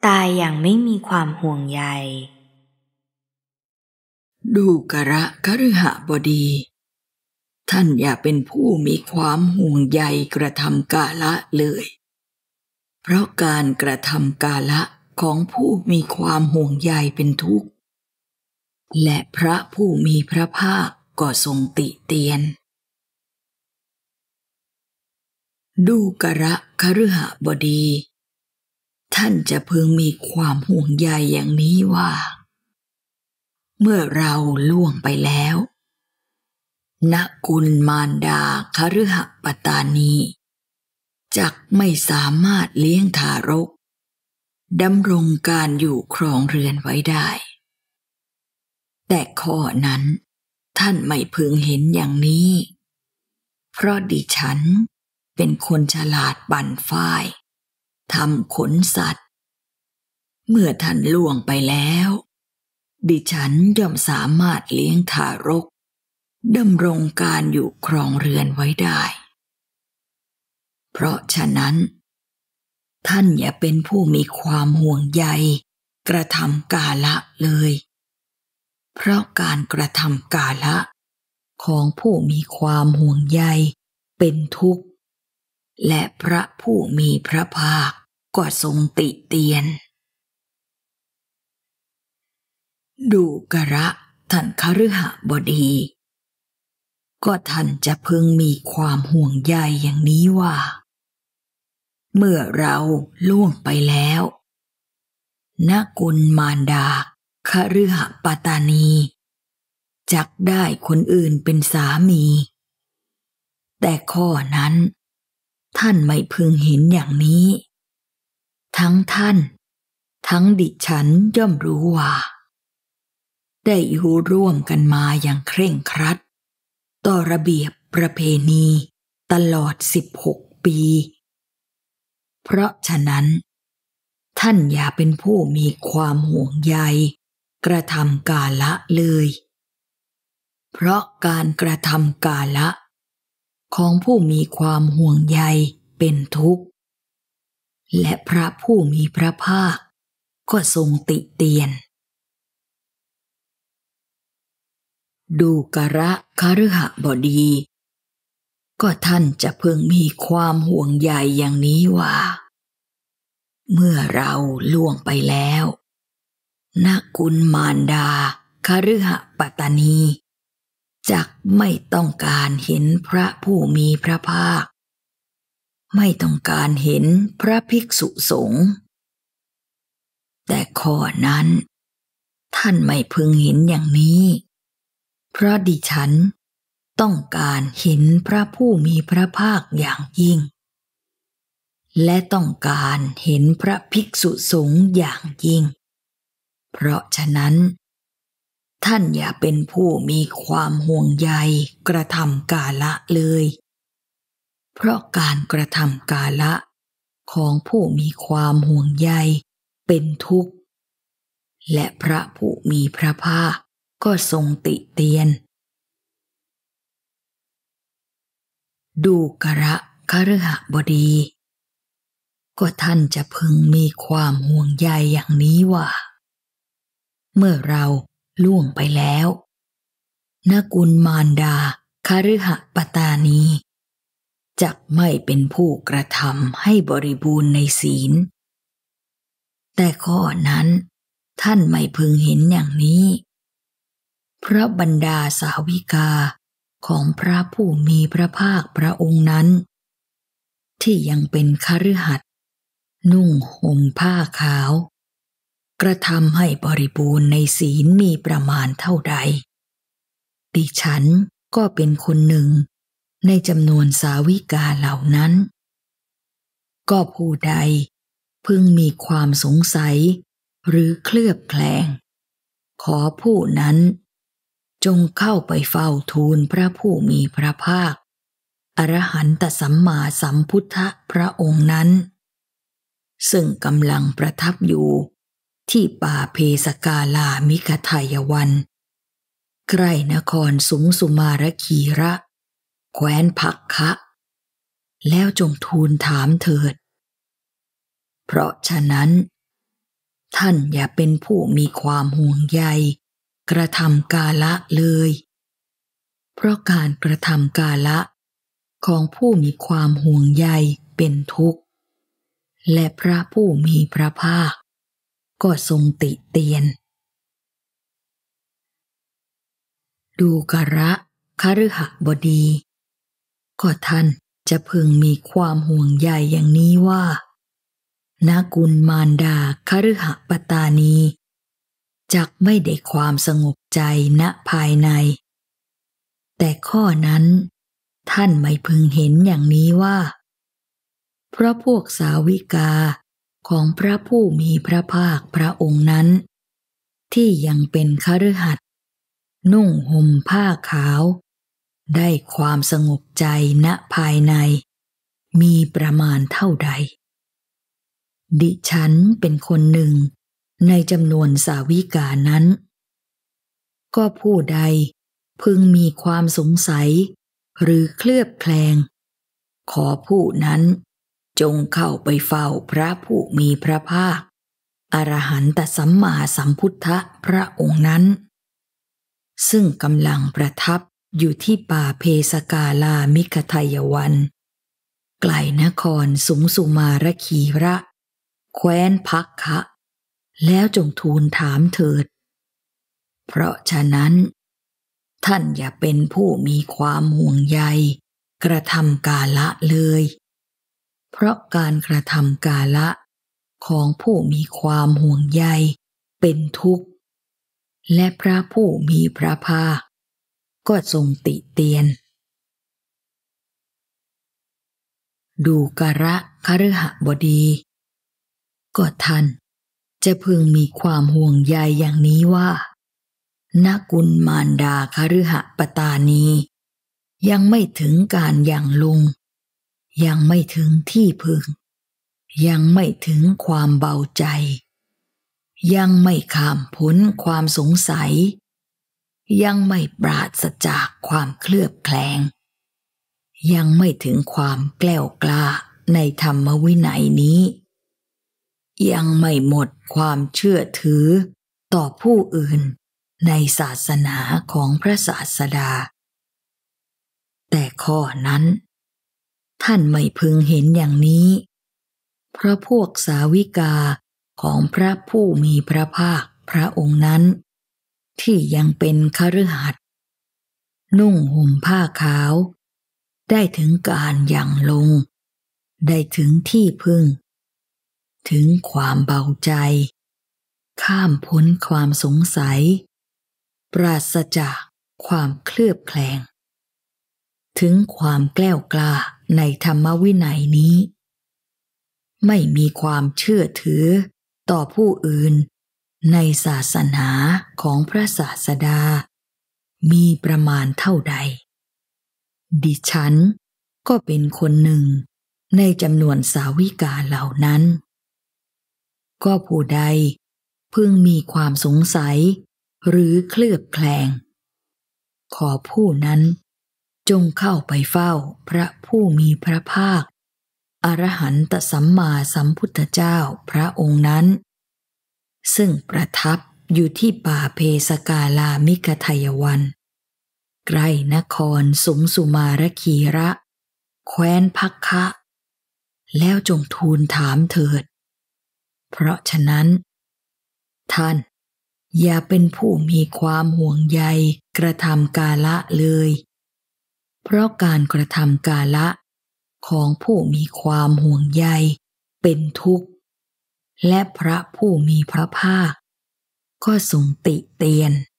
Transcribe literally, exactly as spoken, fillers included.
ตายอย่างไม่มีความห่วงใยดูกระคฤหบดีท่านอย่าเป็นผู้มีความห่วงใยกระทำกาละเลยเพราะการกระทำกาละของผู้มีความห่วงใยเป็นทุกข์และพระผู้มีพระภาคก็ทรงติเตียนดูกระคฤหบดีท่านจะพึงมีความห่วงใยอย่างนี้ว่าเมื่อเราล่วงไปแล้วนกุลมารดาคฤหปตานีจักไม่สามารถเลี้ยงทารกดำรงการอยู่ครองเรือนไว้ได้แต่ข้อนั้นท่านไม่พึงเห็นอย่างนี้เพราะดิฉันเป็นคนฉลาดบั่นฝ้ายทำขนสัตว์เมื่อท่านล่วงไปแล้วดิฉันย่อมสามารถเลี้ยงทารกดำรงการอยู่ครองเรือนไว้ได้เพราะฉะนั้นท่านอย่าเป็นผู้มีความห่วงใยกระทำกาละเลยเพราะการกระทำกาละของผู้มีความห่วงใยเป็นทุกข์และพระผู้มีพระภาคก็ทรงติเตียนดูกระท่านคฤหบดีก็ท่านจะพึงมีความห่วงใยอย่างนี้ว่าเมื่อเราล่วงไปแล้วนกุลมารดาคฤหปตานีจักได้คนอื่นเป็นสามีแต่ข้อนั้นท่านไม่พึงเห็นอย่างนี้ทั้งท่านทั้งดิฉันย่อมรู้ว่าได้อยู่ร่วมกันมาอย่างเคร่งครัดต่อระเบียบประเพณีตลอดสิบหกปีเพราะฉะนั้นท่านอย่าเป็นผู้มีความห่วงใยกระทำกาละเลยเพราะการกระทำกาละของผู้มีความห่วงใยเป็นทุกข์และพระผู้มีพระภาคก็ทรงติเตียนดูกระคฤหบดีก็ท่านจะพึงมีความห่วงใยอย่างนี้ว่าเมื่อเราล่วงไปแล้วนกุลมารดาคฤหปตานีจักไม่ต้องการเห็นพระผู้มีพระภาคไม่ต้องการเห็นพระภิกษุสงฆ์แต่ข้อนั้นท่านไม่พึงเห็นอย่างนี้เพราะดิฉันต้องการเห็นพระผู้มีพระภาคอย่างยิ่งและต้องการเห็นพระภิกษุสงฆ์อย่างยิ่งเพราะฉะนั้นท่านอย่าเป็นผู้มีความห่วงใยกระทำกาละเลยเพราะการกระทำกาละของผู้มีความห่วงใยเป็นทุกข์และพระผู้มีพระภาคก็ทรงติเตียนดูกระคฤหบดีก็ท่านจะพึงมีความห่วงใยอย่างนี้ว่าเมื่อเราล่วงไปแล้วนกุลมารดาคฤหปตานีจักไม่เป็นผู้กระทำให้บริบูรณ์ในศีลแต่ข้อนั้นท่านไม่พึงเห็นอย่างนี้เพราะบรรดาสาวิกาของพระผู้มีพระภาคพระองค์นั้นที่ยังเป็นคฤหัสถ์นุ่งห่มผ้าขาวกระทำให้บริบูรณ์ในศีลมีประมาณเท่าใดดิฉันก็เป็นคนหนึ่งในจำนวนสาวิกาเหล่านั้นก็ผู้ใดพึงมีความสงสัยหรือเคลือบแคลงขอผู้นั้นจงเข้าไปเฝ้าทูลพระผู้มีพระภาคอรหันตสัมมาสัมพุทธพระองค์นั้นซึ่งกำลังประทับอยู่ที่ป่าเพสกาลามิคทายวันใกล้นครสุงสุมารคีระแคว้นภักคะแล้วจงทูลถามเถิดเพราะฉะนั้นท่านอย่าเป็นผู้มีความห่วงใยกระทำกาละเลยเพราะการกระทำกาละของผู้มีความห่วงใยเป็นทุกข์และพระผู้มีพระภาคก็ทรงติเตียนดูกระคฤหบดีก็ท่านจะพึงมีความห่วงใยอย่างนี้ว่านากุลมารดาคฤหปตานีจักไม่ได้ความสงบใจณภายในแต่ข้อนั้นท่านไม่พึงเห็นอย่างนี้ว่าเพราะพวกสาวิกาของพระผู้มีพระภาคพระองค์นั้นที่ยังเป็นคฤหัสถ์นุ่งห่มผ้าขาวได้ความสงบใจณภายในมีประมาณเท่าใดดิฉันเป็นคนหนึ่งในจำนวนสาวิกานั้นก็ผู้ใดพึงมีความสงสัยหรือเคลือบแคลงขอผู้นั้นจงเข้าไปเฝ้าพระผู้มีพระภาคอรหันตสัมมาสัมพุทธพระองค์นั้นซึ่งกำลังประทับอยู่ที่ป่าเพสกาลามิคทายวันไกลนครสุงสุมารคีระแคว้นพักคะแล้วจงทูลถามเถิดเพราะฉะนั้นท่านอย่าเป็นผู้มีความห่วงใยกระทำกาละเลยเพราะการกระทำกาละของผู้มีความห่วงใยเป็นทุกข์และพระผู้มีพระภาคก็ทรงติเตียนดูกระคฤหบดีก็ท่านจะพึงมีความห่วงใยอย่างนี้ว่านากุลมารดาคฤหปตานียังไม่ถึงการยังลงยังไม่ถึงที่พึงยังไม่ถึงความเบาใจยังไม่ข้ามพ้นความสงสัยยังไม่ปราศจากความเคลือบแคลงยังไม่ถึงความแกล้วกล้าในธรรมวินัยนี้ยังไม่หมดความเชื่อถือต่อผู้อื่นในศาสนาของพระศาสดาแต่ข้อนั้นท่านไม่พึงเห็นอย่างนี้เพราะพวกสาวิกาของพระผู้มีพระภาคพระองค์นั้นที่ยังเป็นคฤหัสถ์นุ่งห่มผ้าขาวได้ถึงการยังลงได้ถึงที่พึ่งถึงความเบาใจข้ามพ้นความสงสัยปราศจากความเคลือบแคลงถึงความแกล้วกล้าในธรรมวินัยนี้ไม่มีความเชื่อถือต่อผู้อื่นในศาสนาของพระศาสดามีประมาณเท่าใดดิฉันก็เป็นคนหนึ่งในจำนวนสาวิกาเหล่านั้นก็ผู้ใดพึงมีความสงสัยหรือเคลือบแคลงขอผู้นั้นจงเข้าไปเฝ้าพระผู้มีพระภาคอรหันตสัมมาสัมพุทธเจ้าพระองค์นั้นซึ่งประทับอยู่ที่ป่าเพสกาลามิคทายวันใกล้นครสุงสุมารคีระแคว้นพักคะแล้วจงทูลถามเถิดเพราะฉะนั้นท่านอย่าเป็นผู้มีความห่วงใยกระทำกาละเลยเพราะการกระทำกาละของผู้มีความห่วงใยเป็นทุกข์และพระผู้มีพระภาคก็ทรงติเตียน